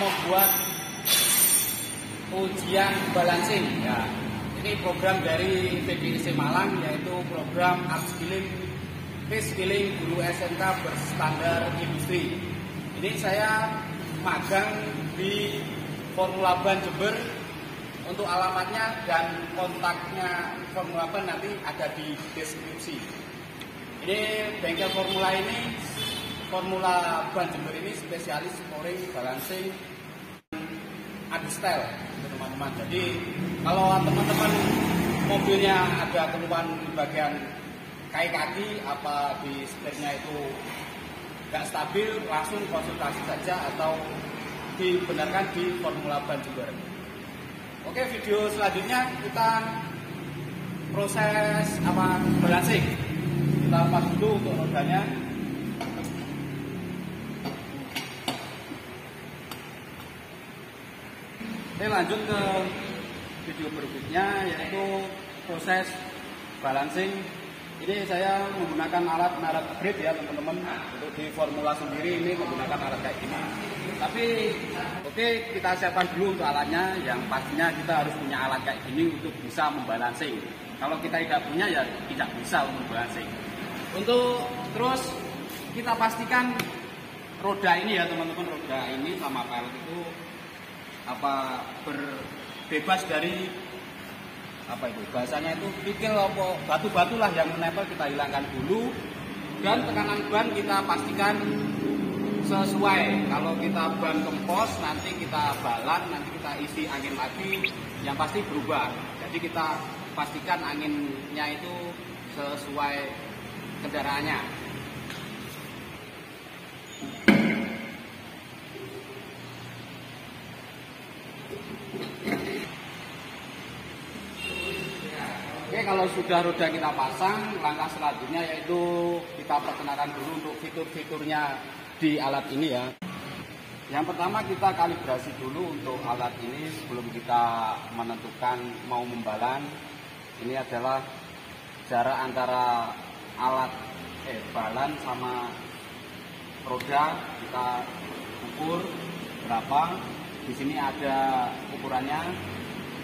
membuat ujian balancing ya. Ini program dari PDIC Malang, yaitu program upskilling, reskilling guru SMK berstandar industri. Ini saya magang di Formula Ban Jember. Untuk alamatnya dan kontaknya Formula Ban nanti ada di deskripsi. Ini bengkel Formula Ban Jember ini spesialis scoring, balancing, adstyle teman-teman. Jadi kalau teman-teman mobilnya ada keluhan di bagian kaki apa di setirnya itu nggak stabil, langsung konsultasi saja atau dibenarkan di Formula Ban Jember. Oke, video selanjutnya kita proses balancing. Kita lepas dulu untuk rodanya. Oke, lanjut ke video berikutnya, yaitu proses balancing. Ini saya menggunakan alat merek Grid ya teman-teman. Untuk di Formula sendiri ini menggunakan alat kayak gini. Tapi oke, kita siapkan dulu untuk alatnya. Yang pastinya kita harus punya alat kayak gini untuk bisa membalancing. Kalau kita tidak punya ya tidak bisa untuk balancing. Untuk terus kita pastikan roda ini ya teman-teman, roda ini sama pelek itu bebas dari bahasanya itu pikil apa batu-batu lah yang menempel, kita hilangkan dulu. Dan tekanan ban kita pastikan sesuai. Kalau kita ban kempos, nanti kita balan, nanti kita isi angin lagi, yang pasti berubah. Jadi kita pastikan anginnya itu sesuai kendaraannya. Oke, kalau sudah roda kita pasang, langkah selanjutnya yaitu kita perkenalkan dulu untuk fitur-fiturnya di alat ini ya. Yang pertama kita kalibrasi dulu untuk alat ini sebelum kita menentukan mau membalan. Ini adalah jarak antara alat balan sama roda, kita ukur berapa. Di sini ada ukurannya.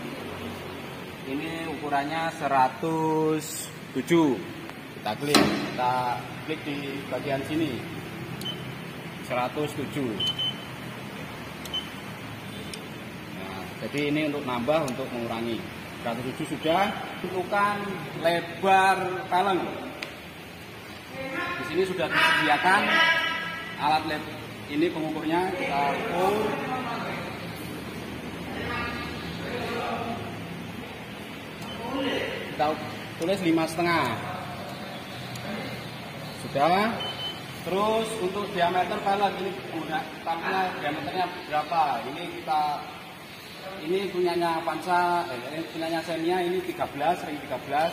Ini ukurannya 107. Kita klik di bagian sini. 107. Nah, jadi ini untuk nambah, untuk mengurangi. 107 sudah. Tentukan lebar peleng. Di sini sudah disediakan alat lab ini pengukurnya, kita ukur. Kita tulis 5,5. Sudah. Terus untuk diameter pelek ini tampilnya diameternya berapa? Ini punyanya Avanza, ini punyanya Xenia, ini 13, ring 13.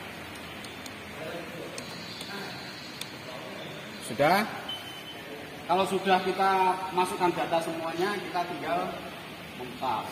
Sudah. Kalau sudah kita masukkan data semuanya, kita tinggal mentas.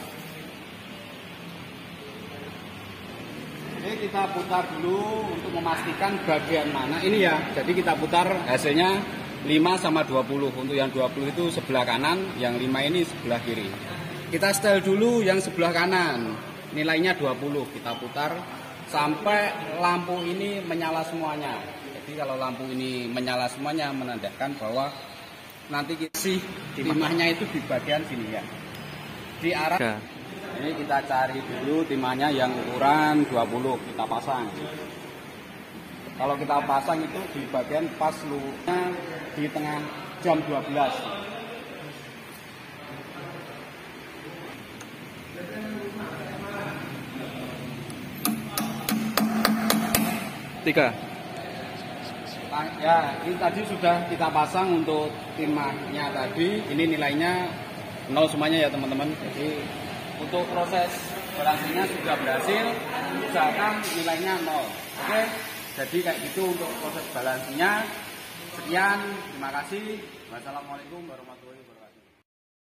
Oke, kita putar dulu untuk memastikan bagian mana ini ya. Jadi kita putar hasilnya 5 sama 20. Untuk yang 20 itu sebelah kanan, yang 5 ini sebelah kiri. Kita setel dulu yang sebelah kanan. Nilainya 20. Kita putar sampai lampu ini menyala semuanya. Jadi kalau lampu ini menyala semuanya menandakan bahwa nanti timahnya itu di bagian sini ya. Di arah ini kita cari dulu timahnya yang ukuran 20, kita pasang. Kalau kita pasang itu di bagian pas lurunya di tengah jam 12. Ya, ini tadi sudah kita pasang untuk timahnya tadi. Ini nilainya 0 semuanya ya teman-teman. Jadi untuk proses balancingnya sudah berhasil, usahakan nilainya 0. Oke, jadi kayak gitu untuk proses balancingnya. Sekian, terima kasih. Wassalamualaikum warahmatullahi wabarakatuh.